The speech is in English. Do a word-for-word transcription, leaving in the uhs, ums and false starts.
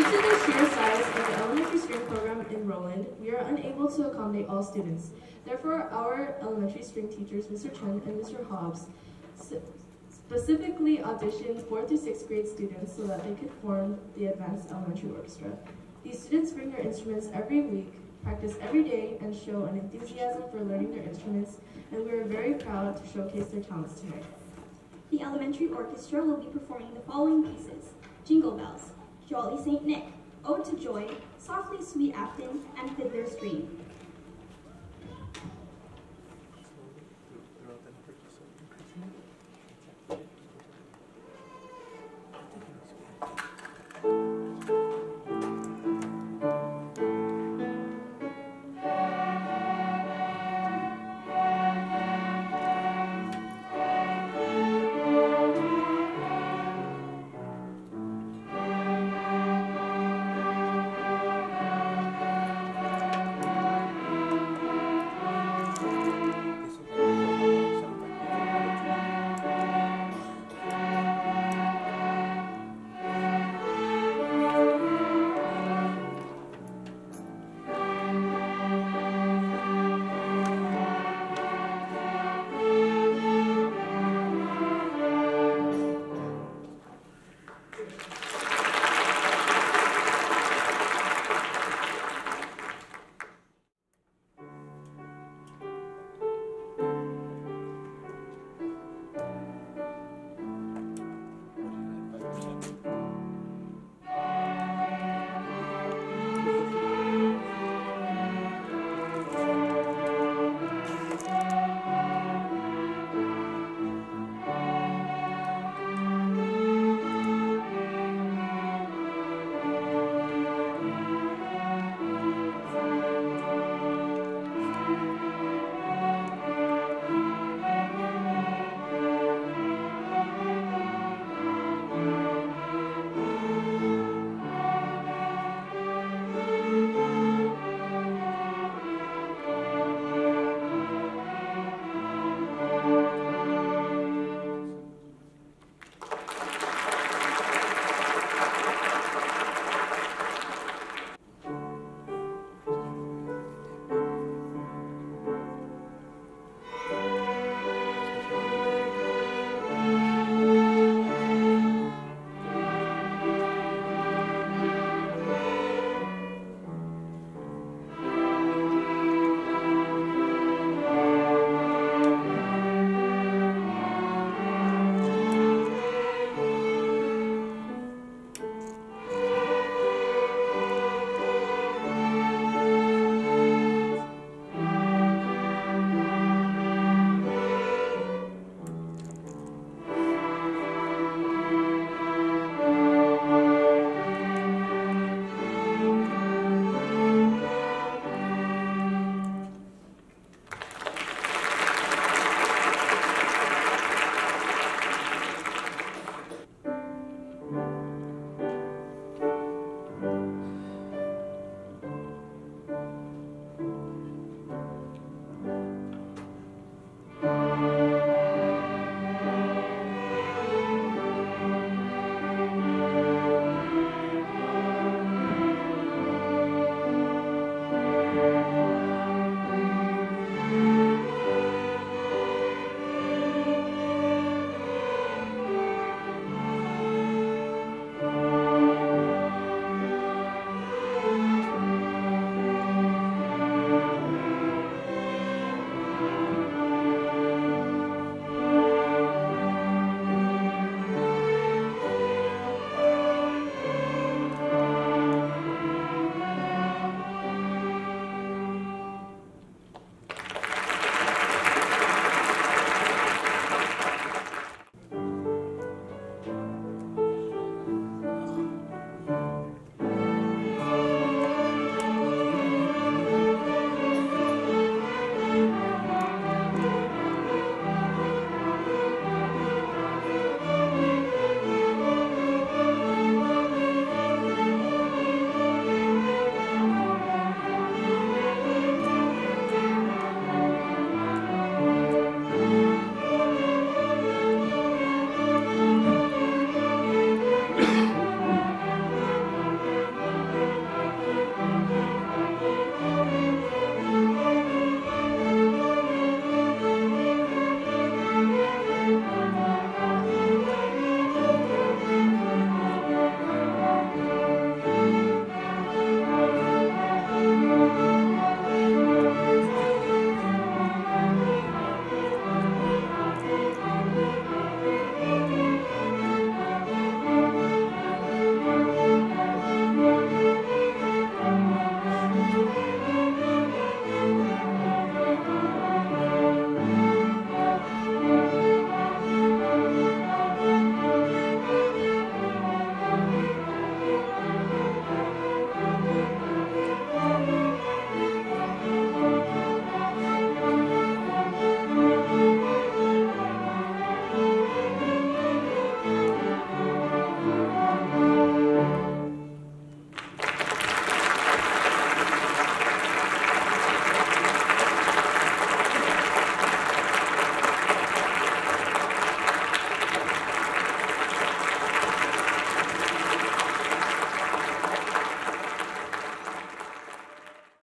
Due to the sheer size of the elementary string program in Roland, we are unable to accommodate all students. Therefore, our elementary string teachers, Mister Chen and Mister Hobbs, specifically auditioned fourth through sixth grade students so that they could form the Advanced Elementary Orchestra. These students bring their instruments every week, practice every day, and show an enthusiasm for learning their instruments, and we are very proud to showcase their talents tonight. The elementary orchestra will be performing the following pieces: Jingle Bells, Jolly Saint Nick, Ode to Joy, Softly Sweet Afton, and Fiddler's Dream.